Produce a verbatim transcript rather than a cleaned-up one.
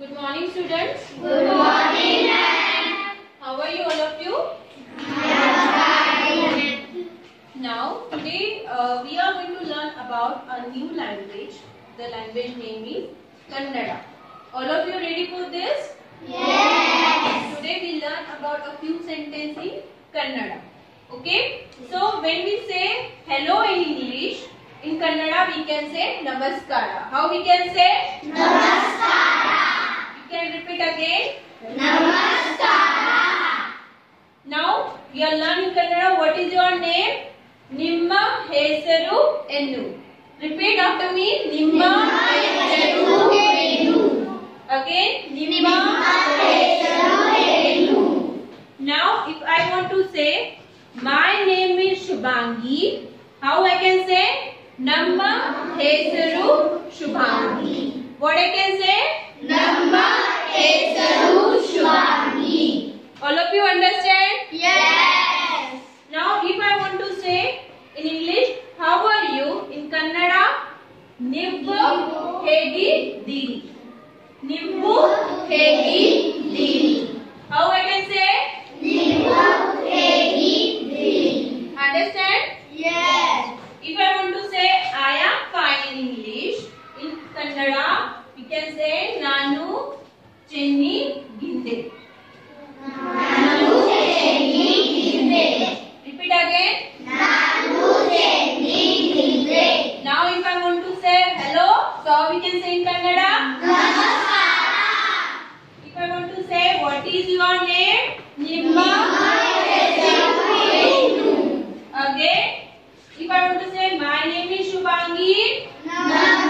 Good morning, students. Good morning, ma'am. How are you, all of you? I am fine. Now, today uh, we are going to learn about a new language. The language name is Kannada. All of you ready for this? Yes. Today we learn about a few sentences in Kannada. Okay? So, when we say hello in English, in Kannada we can say Namaskara. How we can say? Namaskara. You can repeat again. Namaskara. Now, we are learning Kannada. What is your name? Nimma hesaru ennu. Repeat after me. Nimma hesaru ennu. Again. Nimma hesaru ennu. Now, if I want to say my name is Shubhangi, how I can say? Namma hesaru Shubhangi. What I can say? Namma hesaru Shubhangi. All of you understand? Yes. Now, if I want to say in English, how are you? In Kannada, Nivvu hegi dini. Nivvu hegi dini. How I can say? Nivvu hegi dini. Understand? Yes. If I want to say I am fine in English, in Kannada, we can say Nanu chenni ginde. Nanu chenni ginde. Repeat again. Nanu chenni ginde. Now, if I want to say hello, so how we can say in Kannada? Namaskara. If I want to say what is your name? Nimma hesaru ennu. Again. If I want to say my name is Shubhangi. Namma